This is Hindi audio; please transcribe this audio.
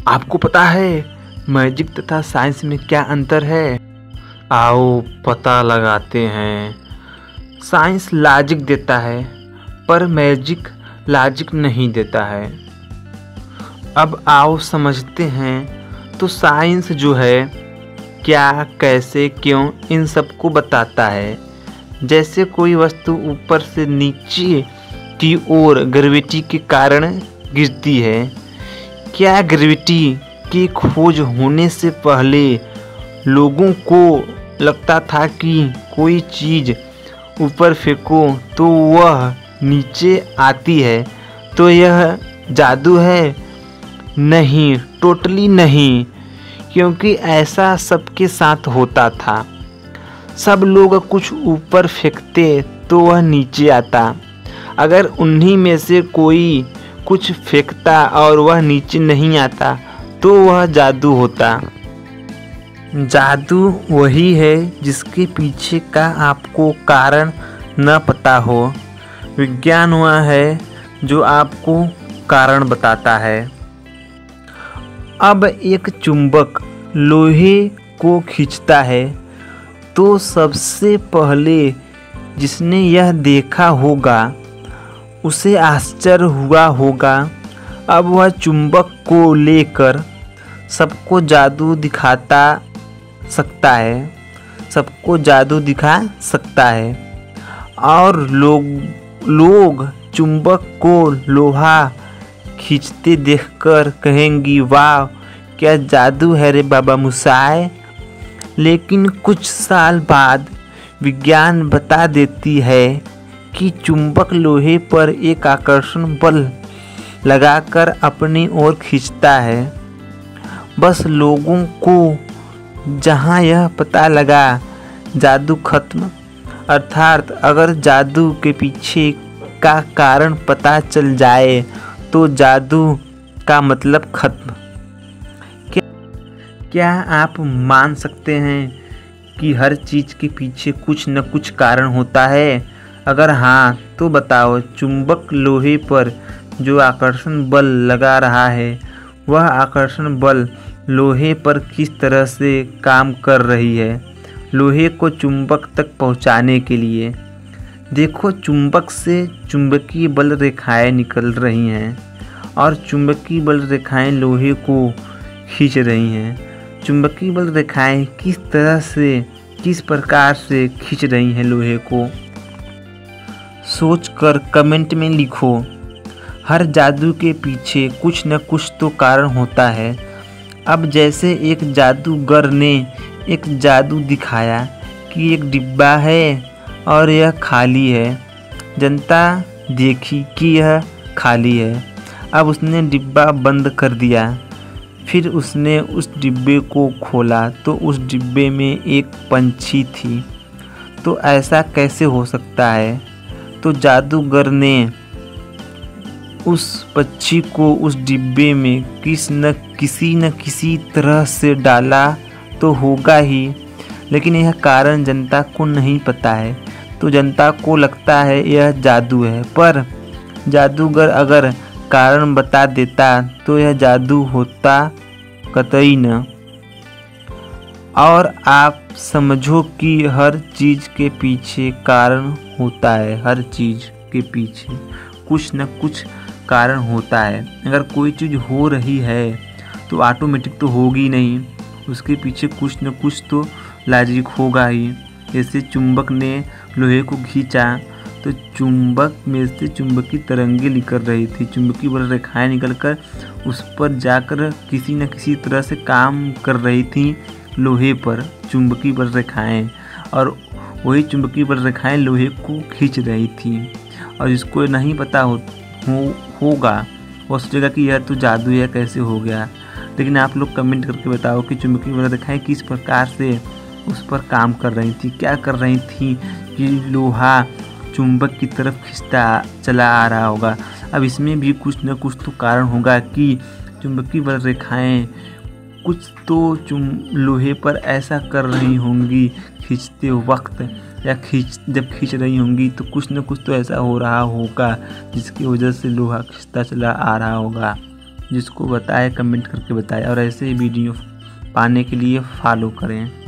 आपको पता है मैजिक तथा साइंस में क्या अंतर है? आओ पता लगाते हैं। साइंस लॉजिक देता है पर मैजिक लॉजिक नहीं देता है। अब आओ समझते हैं। तो साइंस जो है क्या, कैसे, क्यों, इन सब को बताता है। जैसे कोई वस्तु ऊपर से नीचे की ओर ग्रेविटी के कारण गिरती है। क्या ग्रेविटी की खोज होने से पहले लोगों को लगता था कि कोई चीज़ ऊपर फेंको तो वह नीचे आती है, तो यह जादू है? नहीं, टोटली नहीं, क्योंकि ऐसा सबके साथ होता था। सब लोग कुछ ऊपर फेंकते तो वह नीचे आता। अगर उन्हीं में से कोई कुछ फेंकता और वह नीचे नहीं आता तो वह जादू होता। जादू वही है जिसके पीछे का आपको कारण न पता हो। विज्ञान वह है जो आपको कारण बताता है। अब एक चुंबक लोहे को खींचता है तो सबसे पहले जिसने यह देखा होगा उसे आश्चर्य हुआ होगा। अब वह चुंबक को लेकर सबको जादू दिखा सकता है और लोग चुंबक को लोहा खींचते देखकर कहेंगी, वाह क्या जादू है रे बाबा मुसाए। लेकिन कुछ साल बाद विज्ञान बता देती है कि चुंबक लोहे पर एक आकर्षण बल लगाकर अपनी ओर खींचता है। बस लोगों को जहां यह पता लगा जादू खत्म। अर्थात अगर जादू के पीछे का कारण पता चल जाए तो जादू का मतलब खत्म। क्या आप मान सकते हैं कि हर चीज़ के पीछे कुछ न कुछ कारण होता है? अगर हाँ तो बताओ, चुंबक लोहे पर जो आकर्षण बल लगा रहा है वह आकर्षण बल लोहे पर किस तरह से काम कर रही है लोहे को चुंबक तक पहुंचाने के लिए? देखो, चुंबक से चुंबकीय बल रेखाएं निकल रही हैं और चुंबकीय बल रेखाएं लोहे को खींच रही हैं। चुंबकीय बल रेखाएं किस प्रकार से खींच रही हैं लोहे को, सोचकर कमेंट में लिखो। हर जादू के पीछे कुछ न कुछ तो कारण होता है। अब जैसे एक जादूगर ने एक जादू दिखाया कि एक डिब्बा है और यह खाली है। जनता देखी कि यह खाली है। अब उसने डिब्बा बंद कर दिया। फिर उसने उस डिब्बे को खोला तो उस डिब्बे में एक पंछी थी। तो ऐसा कैसे हो सकता है? तो जादूगर ने उस पक्षी को उस डिब्बे में किसी न किसी तरह से डाला तो होगा ही, लेकिन यह कारण जनता को नहीं पता है। तो जनता को लगता है यह जादू है, पर जादूगर अगर कारण बता देता तो यह जादू होता कतई न। और आप समझो कि हर चीज़ के पीछे कारण होता है। हर चीज़ के पीछे कुछ न कुछ कारण होता है। अगर कोई चीज़ हो रही है तो ऑटोमेटिक तो होगी नहीं, उसके पीछे कुछ न कुछ तो लॉजिक होगा ही। जैसे चुंबक ने लोहे को खींचा तो चुंबक में से चुंबकीय तरंगें निकल रही थी। चुंबकीय बल रेखाएं निकलकर उस पर जाकर किसी न किसी तरह से काम कर रही थी लोहे पर चुंबकीय बल रेखाएं, और वही चुंबकीय बल रेखाएं लोहे को खींच रही थी। और जिसको नहीं पता होगा वो सोचेगा कि यह तो जादू है, कैसे हो गया। लेकिन आप लोग कमेंट करके बताओ कि चुंबकीय बल रेखाएं किस प्रकार से उस पर काम कर रही थी, क्या कर रही थी कि लोहा चुंबक की तरफ खींचता चला आ रहा होगा। अब इसमें भी कुछ न कुछ तो कारण होगा कि चुंबकीय बल रेखाएं कुछ तो लोहे पर ऐसा कर रही होंगी खींचते वक्त, या जब खींच रही होंगी तो कुछ न कुछ तो ऐसा हो रहा होगा जिसकी वजह से लोहा खींचता चला आ रहा होगा। जिसको बताए कमेंट करके बताएं और ऐसे ही वीडियो पाने के लिए फॉलो करें।